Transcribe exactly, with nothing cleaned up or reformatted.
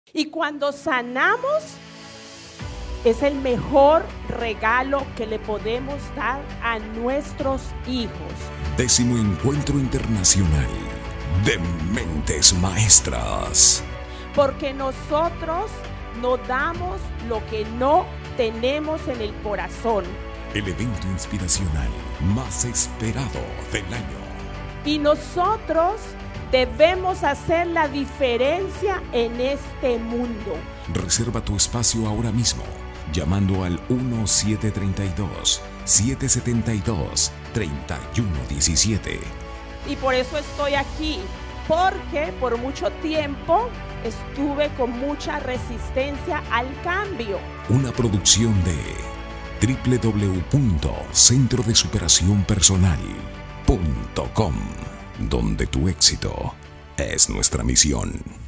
Y cuando sanamos, es el mejor regalo que le podemos dar a nuestros hijos. Décimo Encuentro Internacional de Mentes Maestras. Porque nosotros no damos lo que no tenemos en el corazón. El evento inspiracional más esperado del año. Y nosotros debemos hacer la diferencia en este mundo. Reserva tu espacio ahora mismo, llamando al uno siete tres dos, siete siete dos, tres uno uno siete. Y por eso estoy aquí, porque por mucho tiempo estuve con mucha resistencia al cambio. Una producción de doble u doble u doble u punto centro de superación personal punto com, donde tu éxito es nuestra misión.